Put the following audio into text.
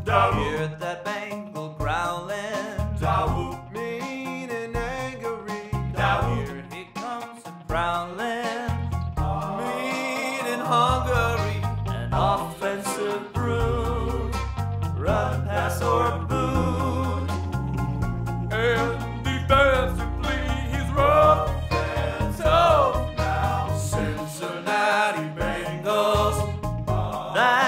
Hear that Bengal growling, mean and angry. Here he comes a prowling, mean and hungry. An offensive brood, run, pass, or boot. And defensively, he's rough and tough. Now, Cincinnati Bengals.